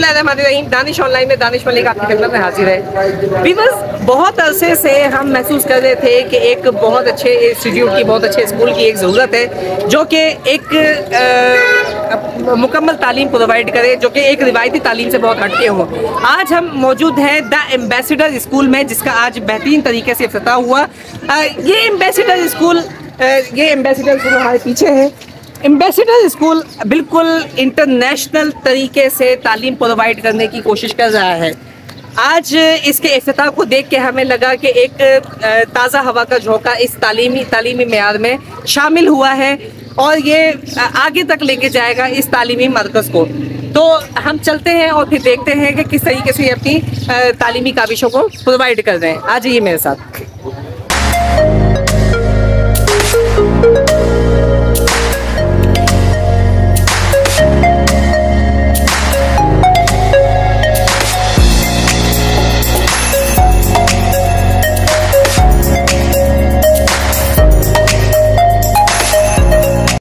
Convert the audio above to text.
बिस्मिल्लाहिर्रहमानिर्रहीम। दानिश ऑनलाइन में दानिश मलिक आपकी खिदमत में हाजिर है। वीवर्स, बहुत अरसे से हम महसूस कर रहे थे कि एक बहुत अच्छे इंस्टीट्यूट की, बहुत अच्छे स्कूल की एक ज़रूरत है जो कि एक मुकम्मल तालीम प्रोवाइड करे, जो कि एक रिवायती तालीम से बहुत हटके हो। आज हम मौजूद हैं द एम्बेसडर स्कूल में, जिसका आज बेहतरीन तरीके से इफ्तिताह हुआ। ये एम्बेसडर स्कूल हमारे पीछे है। एम्बेसडर स्कूल बिल्कुल इंटरनेशनल तरीके से तालीम प्रोवाइड करने की कोशिश कर रहा है। आज इसके इफ्तिताह को देख के हमें लगा कि एक ताज़ा हवा का झोंका इस तालीमी मेयार में शामिल हुआ है और ये आगे तक लेके जाएगा इस तालीमी मरकज़ को। तो हम चलते हैं और फिर देखते हैं कि किस तरीके से ये अपनी तालीमी काविशों को प्रोवाइड कर रहे हैं। आ जाइए मेरे साथ।